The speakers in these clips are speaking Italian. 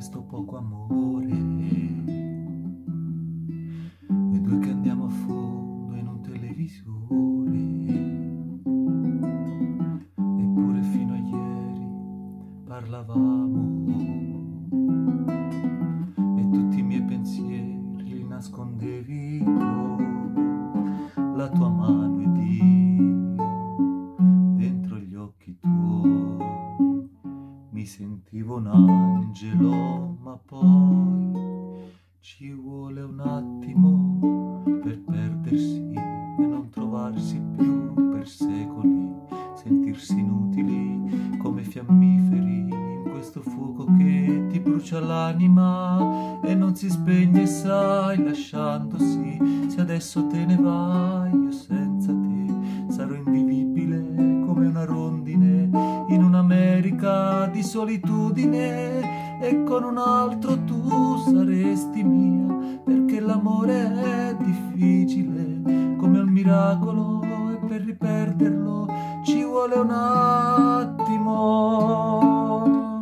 questo poco amore, e due che andiamo a fondo in un televisore, eppure fino a ieri parlavamo e tutti i miei pensieri li nascondevi tu, la tua mano ed io dentro gli occhi tuoi. Mi sentivo un angelo, ma poi ci vuole un attimo per perdersi e non trovarsi più per secoli, sentirsi inutili come fiammiferi in questo fuoco che ti brucia l'anima e non si spegne, sai, lasciandosi. Se adesso te ne vai, io senza te sarò invivibile come una rondine in un'America di solitudine, e con un altro tu saresti mia, perché l'amore è difficile come un miracolo e per riperderlo ci vuole un attimo.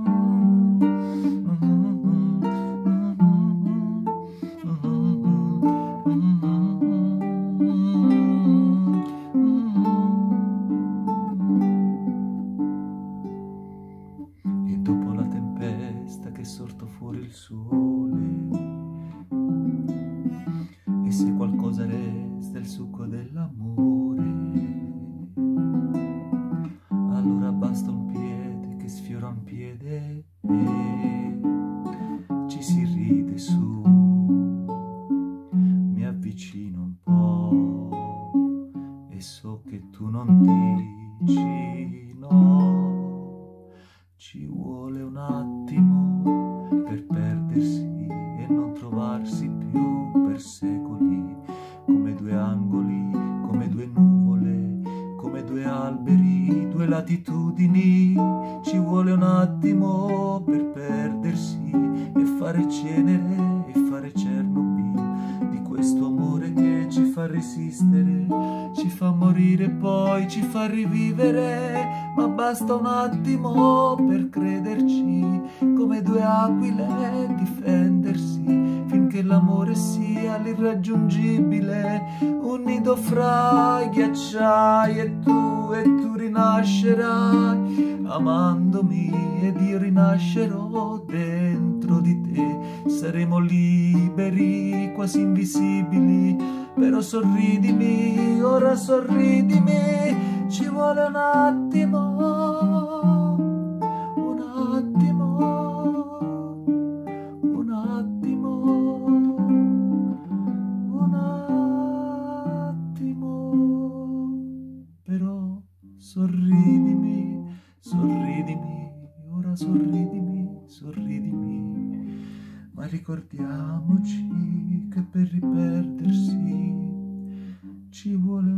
E dopo la tempesta che è sorto fuori il sole, e se qualcosa resta il succo dell'amore, allora basta un piede che sfiora un piede e ci si ride su. Mi avvicino un po' e so che tu non dici no. Ci vuole un attimo per perdersi e non trovarsi più per secoli, come due angoli, come due nuvole, come due alberi, due latitudini. Ci vuole un attimo per perdersi e fare cenere e fare Chernobyl di questo amore che ci fa resistere, ci fa morire poi ci fa rivivere. Ma basta un attimo per crederci, come due aquile difendersi, finché l'amore sia l'irraggiungibile, un nido fra i ghiacciai, e tu rinascerai amandomi ed io rinascerò dentro di te. Saremo liberi, quasi invisibili, però sorridimi, ora sorridimi. Ci vuole un attimo, un attimo, un attimo, un attimo, però sorridimi, sorridimi, ora sorridimi, sorridimi. Ma ricordiamoci che per riperdersi ci vuole